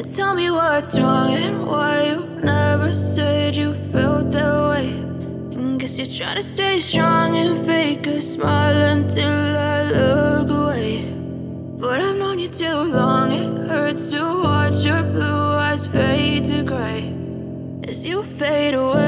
Tell me what's wrong and why you never said you felt that way. And guess you're trying to stay strong and fake a smile until I look away. But I've known you too long, it hurts to watch your blue eyes fade to gray as you fade away.